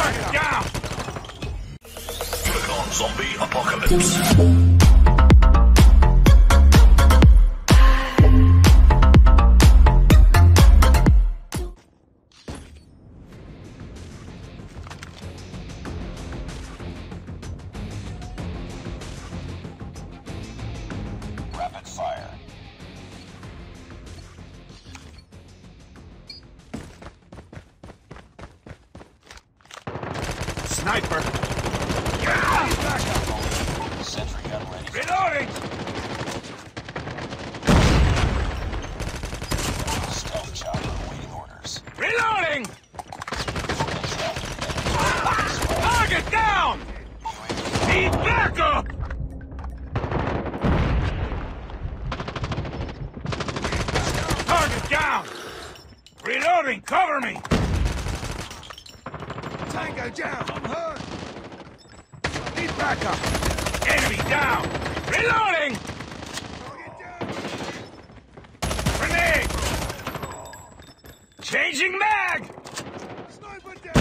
Target down! Click on Zombie Apocalypse. Rapid fire. Sniper! Sentry gun ready. Reloading! Stealth chopper awaiting orders. Reloading! Target down! Need backup! Target down! Reloading! Cover me! Tango down! I'm hurt! Need backup! Enemy down! Reloading! Grenade! Changing mag! Sniper down!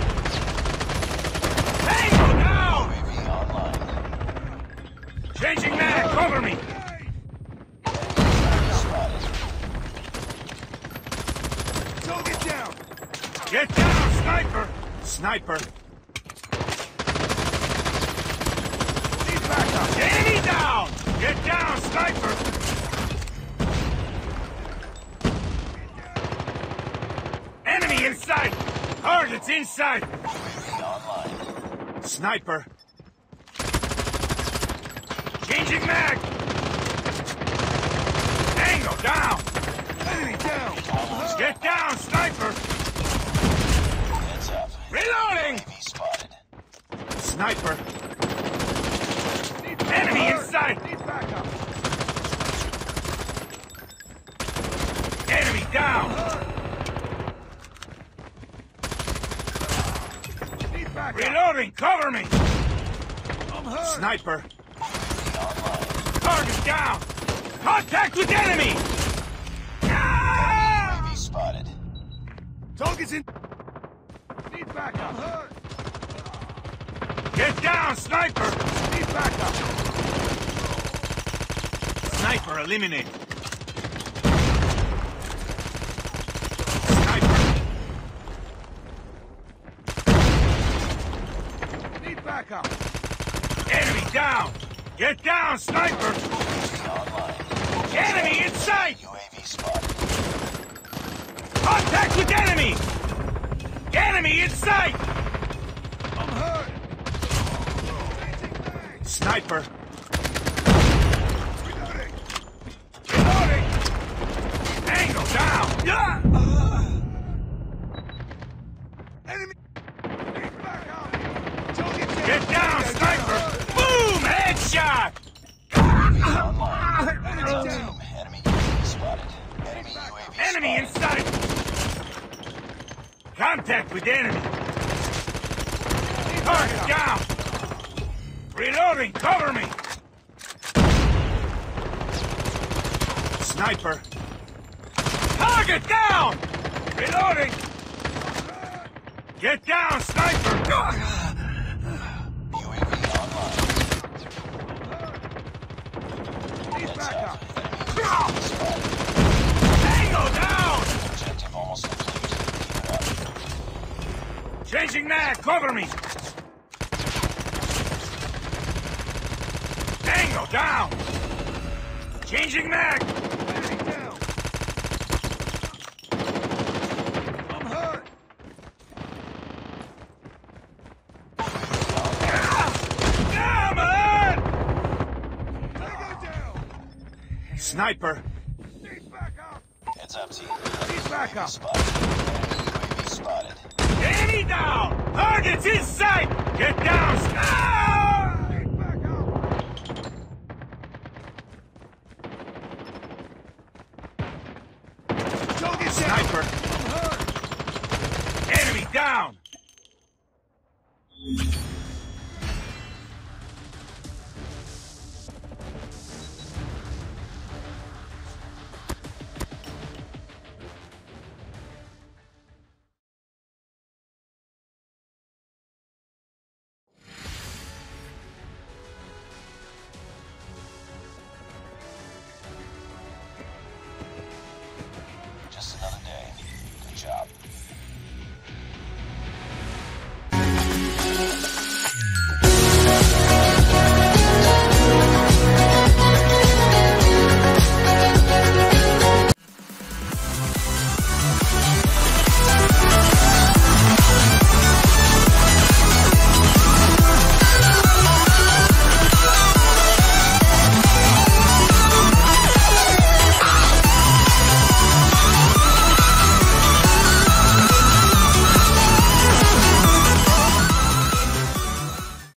Tango down! UAV online. Changing mag! Cover me! Target down! Get down, sniper! Sniper! Need backup! Enemy down! Get down, sniper! Enemy inside! Target's inside! UAV online. Sniper! Changing mag! Tango down! Enemy down! Get down, sniper! Heads up. Reloading! UAV spotted. Sniper! Enemy inside! Need backup! Enemy down! Need backup! Reloading! Cover me! I'm hurt! Sniper! Online. Target down! Contact with enemy! Ah! UAV spotted. Target's in... Need backup! I'm hurt! Get down, sniper! Need backup! Sniper eliminated. Sniper! Need backup! Enemy down! Get down, sniper! Online. Enemy in sight! UAV spotted. Contact with enemy! Enemy in sight! I'm hurt! Sniper! Reloading! Reloading! Angle down! Enemy! Get down, sniper! Boom! Headshot! Online. Heads up, team. Enemy UAV spotted. Enemy UAV Enemy in spotted. sight! Contact with enemy! Target down! Reloading! Cover me! Sniper! Target down! Reloading! Get down, sniper! UAV online. Need Heads backup! up. Enemy UAV spotted. Tango down! Objective almost complete. Keep it up. Changing mag! Cover me! Tango down! Changing mag! Enemy down! I'm hurt! Damn it! Tango down! Sniper! Need backup! Heads up, team. Need backup! Spotted. Enemy UAV spotted. Enemy down! Target's in sight! Get down! Need backup! Target sniper! I'm hurt! Enemy down!